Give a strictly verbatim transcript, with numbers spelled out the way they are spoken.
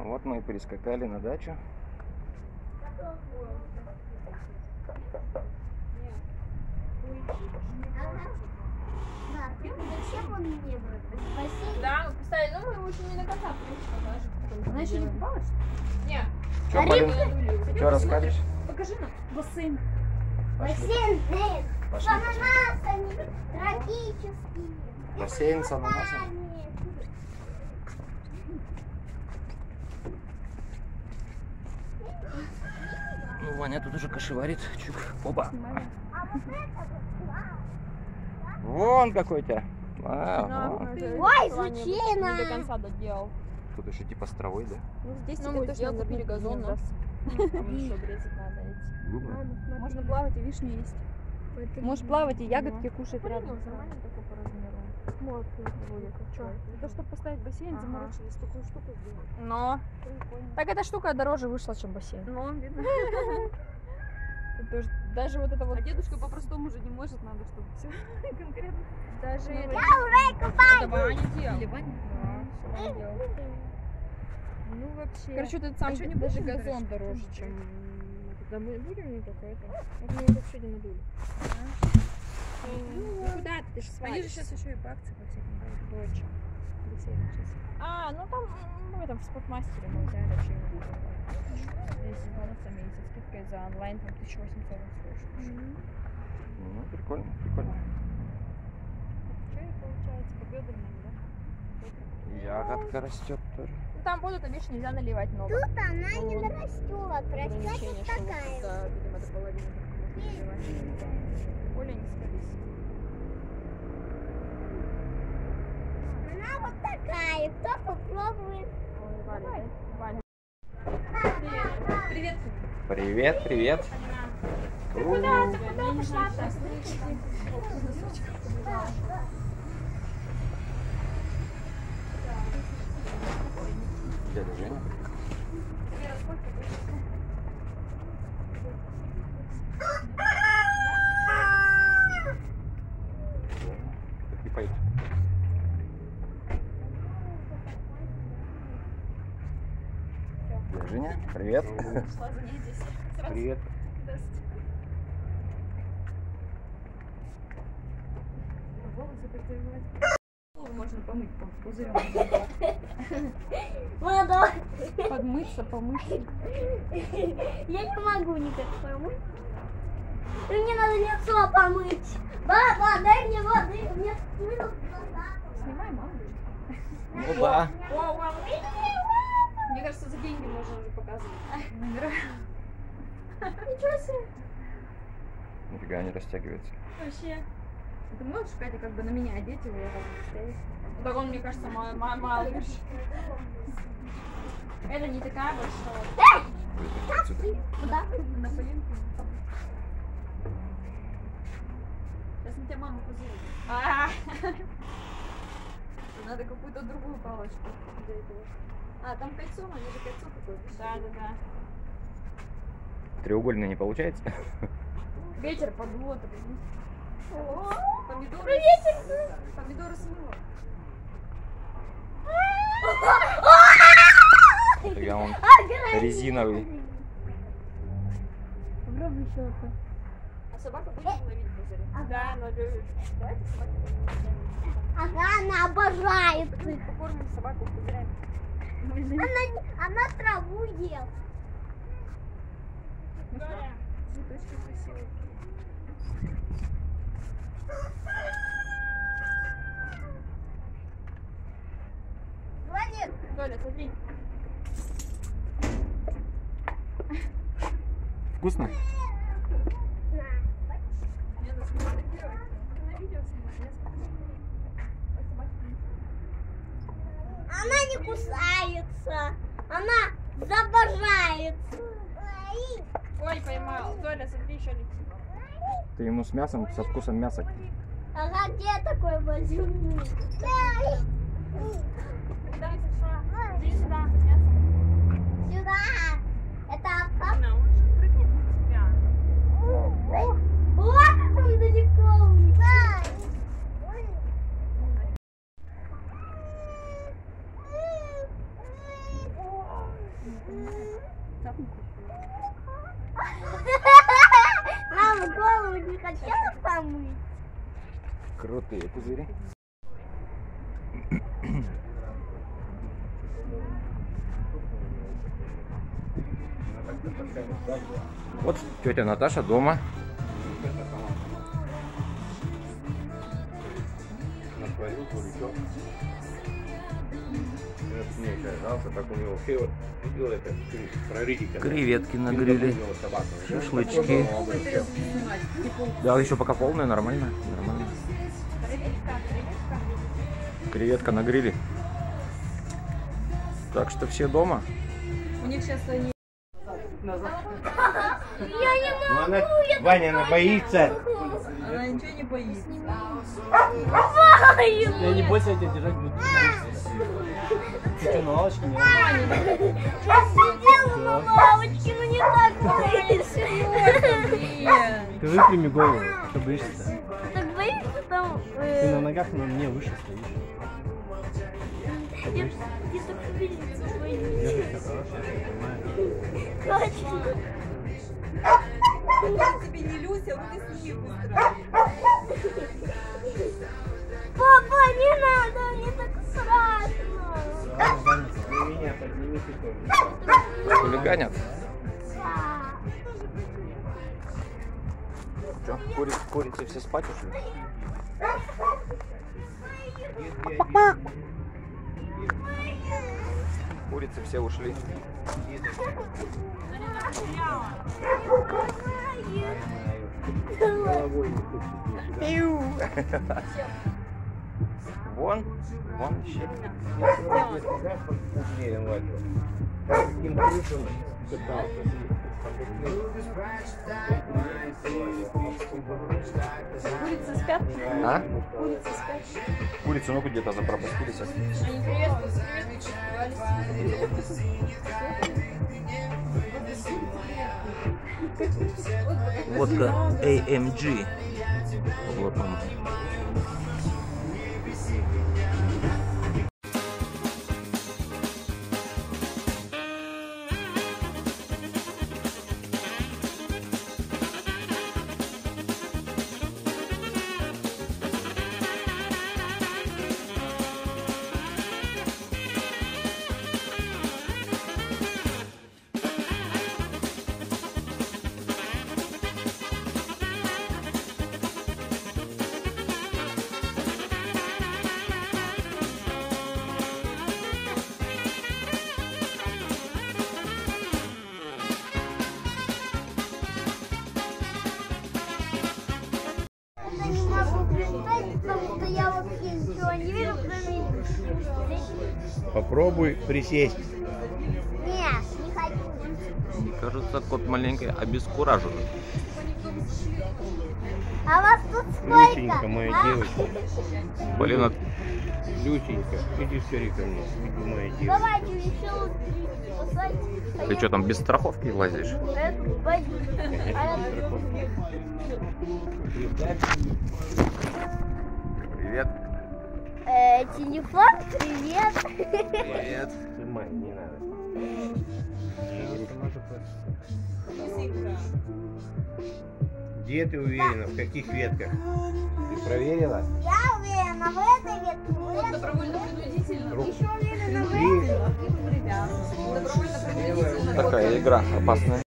Вот мы и прискакали на дачу. Да, мы поставили, но мы его еще не до конца пришли. Она еще не купалась? Нет. Что, Полин, что расскажешь? Покажи нам бассейн. Бассейн, бассейн. Пошли, С ананасами, тропические. Бассейн с ананасами. Ну, Ваня тут уже кошеварит. Чук. Опа. А вот это вот, Вон какой у тебя. А, вон. ой, зачем? Не до конца доделал. Тут еще типа с травой, да? Ну, здесь Ну, тебе мы точно сделали забили газон, да? Там еще обрезать надо эти. Глубоко. Можно плавать, и вишню есть. Можешь плавать и ягодки кушать рядом. Нормально такой по размеру. Вот, то, чтобы поставить бассейн, Ага. заморочились, такую штуку сделать. Но. Так эта штука дороже вышла, чем бассейн. Ну, видно. Тоже, даже вот это вот. А дедушка по-простому уже не может, надо, чтобы все конкретно. Даже это. купаюсь. Это Ваня делал. Или Ваня? Да, всё он делал. Ну, вообще. Короче, вот этот сам что, не даже будем, газон короче, дороже, тоже чем. Да мы будем не какой-то. Вот мы его сегодня надули. Ну, куда ты, ты ж свалишь. Они же сейчас еще и по акции по всяким говорят. Точно. Бассейн сейчас. А, ну там ну, в этом в спортмастере мы взяли вообще его. Если с бонусами и со скидкой за онлайн там тысяча восемьсот стоишь. Ну, прикольно, прикольно. Что и получается по бедренным, да? Ягодка растет тоже. Ну, там воду, там, видишь, нельзя наливать много. Тут она не растет, Ограничение, растет что вот такая. туда, видимо, до половины можно наливать. Оля, не скались. Она вот такая, кто попробует. Ой, Валя, да? Валя. Привет. Привет, привет. Куда ты, куда пошла? Дядя Женя. Так не поет. Дядя Женя, привет. Привет. Волосы подтягивать. Можно помыть по пузырям. Вода. Подмыться, помыться. Я не могу никак помыть. И мне надо лицо помыть. Баба, дай мне воды. Мне смыло глаза. Снимай, мама. Ну да. Мне кажется, за деньги можно уже показывать. Ничего себе. Нифига не растягивается. Вообще. Ты можешь, Катя, как бы на меня одеть его, вот так вот стоять? Так он, мне кажется, ма- ма- малыш. Это не такая большая. Отсюда. Куда? На коленке. Сейчас на тебя мама позовет. А, Надо какую-то другую палочку для этого. А, там кольцо, они же кольцо такое. да, да, да. Треугольно не получается? Ветер подуло, ты прикинь. Помидоры. Помидоры с мылом. Я он резиновый. Попробуй еще это. А собака будет ловить пузыри? Да, но любит. Давайте собаку. Ага, она обожает их. Покормим собаку пузырями. Она, не- она траву ест. Цветочки красивые. Владик, Толя, смотри. Вкусно? Мне надо сфотографировать. На видео снимать. она не кусается. Она забожается. Ой, поймал. Толя, смотри, еще летит. Ты ему с мясом, со вкусом мяса. Ага, где такой возьму? Куда сошла? Иди сюда. Сюда. Это как? Она, он же прыгнет на тебя. Вот он далеко улетает. Мама, голову не хотела помыть? Крутые пузыри. Вот тетя Наташа дома. Креветки на гриле, шашлычки. Да, еще пока полная, нормально, нормально. Креветка на гриле. Так что все дома. У них сейчас они... Я не могу! Она, Ваня, она боится. Она ничего не боится. Я не бойся, я тебя держать буду. Ты что, на лавочке не Я сидела на лавочке, но не так боишься. Ты выпрями голову, что боишься-то? Так боишься там... Ты на ногах, но мне выше стоишь. Я, я так шевелиться боюсь. Держишься хорошо, я понимаю. Точно. Я тебе не Люся, вот ты с ней быстро. Папа, не надо, мне так страшно. Меня поднимите тоже. Хулиганят. Да. Что, курицы, курицы все спать ушли? Курицы все ушли. Вон, вон ищи. Каким крышам пытался. Курицы спят? А? Курицы спят? Курицы, ну где-то запропастились. Они приветствуют, приветствуют. Водка эй эм джи. Вот он. Не могу представить, потому что я вообще ничего не вижу, кроме... Попробуй присесть. Нет, не хочу. Мне кажется, кот маленький обескуражен. А вас тут сколько? Люченька, моя а? девочка. Блин, а Люченька, иди скорее ко мне. Иди, моя девочка. Давайте еще лучше посадить. ты что там без страховки лазишь? Это боюсь. А это... Привет. Э, телефон, привет. Привет. Снимай, не надо. Где ты уверена? В каких ветках? Ты проверила? Я уверена в этой ветке. в этой. Добровольно-принудительно. Еще уверена в Три. этой. Добровольно-принудительно. Такая игра опасная.